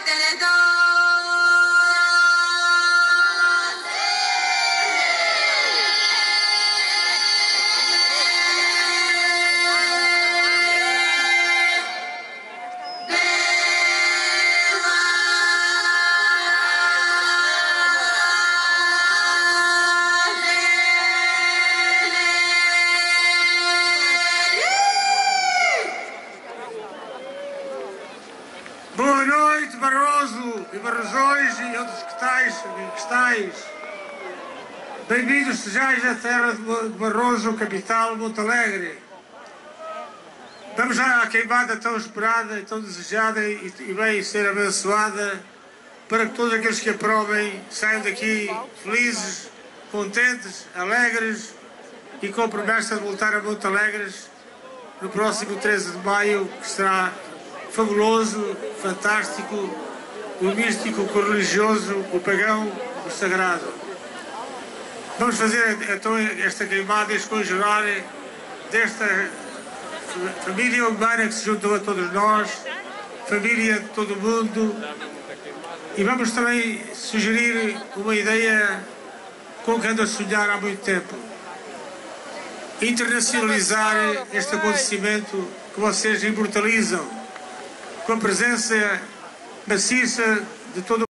Boa noite, Barroso e Barrosões e outros que estáis. Bem-vindos sejais à terra de Barroso, capital, Monte Alegre. Vamos já à queimada tão esperada e tão desejada e bem ser abençoada, para que todos aqueles que aprovem saiam daqui felizes, contentes, alegres e com a promessa de voltar a Monte Alegre no próximo 13 de maio, que será fabuloso, fantástico, o místico, o religioso, o pagão, o sagrado. Vamos fazer então esta queimada, este congelar desta família humana que se juntou a todos nós, família de todo o mundo, e vamos também sugerir uma ideia com que ando a sonhar há muito tempo: internacionalizar este acontecimento que vocês imortalizam com a presença maciça de todo o